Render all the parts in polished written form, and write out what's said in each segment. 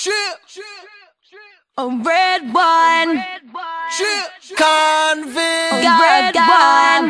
A red one, convict, GaGa,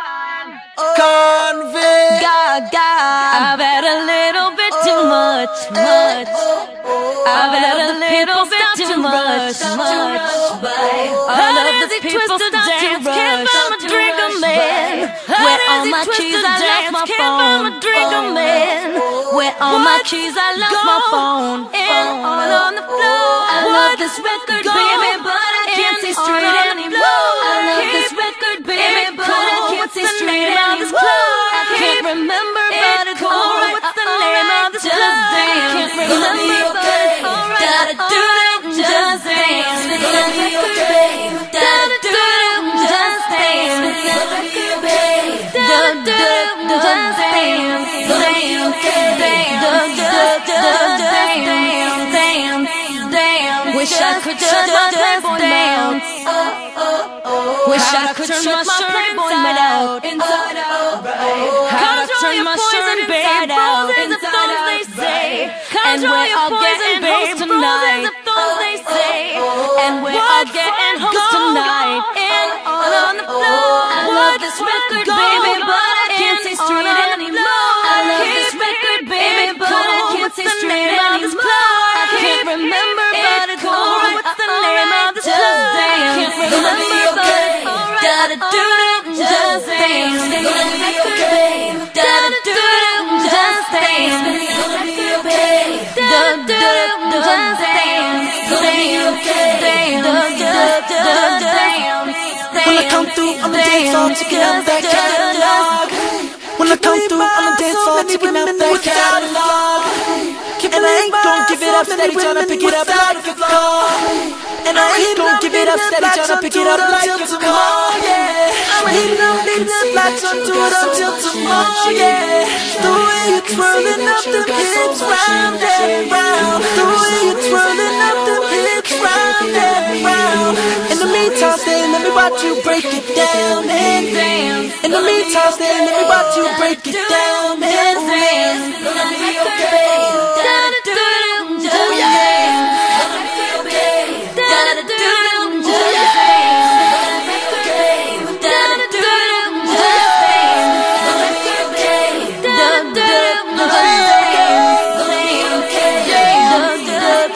convict, GaGa. I've had a little bit too much. I've had a little bit too much. All of the people start to rush. Can't find my drink, I'm in. Where all my keys, I lost my phone. Where all my keys, I lost my phone. All on the floor. I love this record, baby, but I can't see straight anymore. I love this record, baby, but I can't see straight anymore. I can't remember, but it's alright. What's the name of this club? I can't remember, but it's alright. Gotta do it, just dance. It's gonna be okay. Gotta do it, just dance. It's gonna be okay. Gotta do it, just dance. It's gonna be okay. Wish I could turn my playboy dance. Wish I could turn my shirt inside out. How to turn my shirt inside out. They say. And we're all getting hoes tonight. And we're all getting hoes tonight. And all on the floor. I love this record, baby, but I can't see straight anymore. I love this record, baby, but I can't see straight anymore. I can't remember, but it's alright. What's the name of this club? I can't remember, but it's alright. Gotta do it, just dance. It's gonna be okay. Gotta do it, just dance. It's gonna be okay. Gotta do it, just dance. It's gonna be okay. Just dance. When I come through on the dance floor, checking out that catalog. When I come through on the dance floor, checking out that catalog. And I ain't gon' give it up, steady tryna pick it up like a floor. And I ain't gon' give it up, steady tryna pick it up like a floor, yeah. I'm hitting up, leaving the flags onto it until tomorrow, yeah. The way you're twirling up them hips round and round. The way you're twirling up them hips round and round. In the meantime, stay, let me watch you break it down and dance. In the meantime, stay, let me watch you break it down and dance. It's gonna be okay. Gotta do it, just dance. It's gonna be okay. Gotta do it, just dance. It's gonna be okay. Gotta do it, just dance. It's gonna be okay. Gotta do it, just dance. It's gonna be okay. Just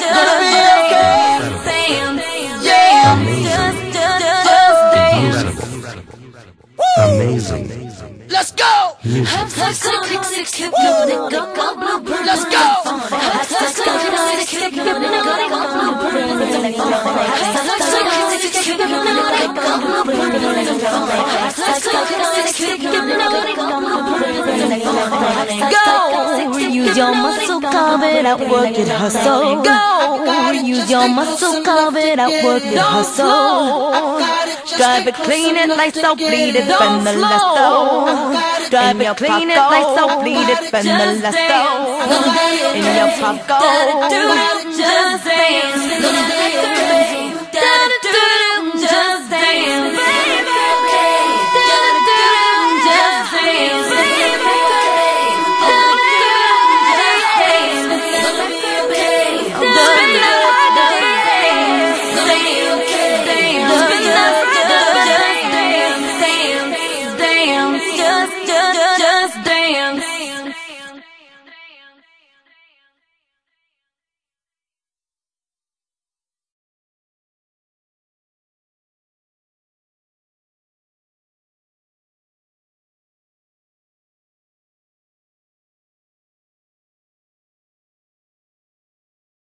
dance. Amazing. Let's go! Music. Let's go! Go! Use your muscle, carve it out, work it, hustle. Go! Use your muscle, carve it out, work it, hustle. Drive it, clean it, lights out, bleed it, spend the last. Drive it, clean it, lights out, bleed it, spend the last. In your pocket. Gotta do it, just dance.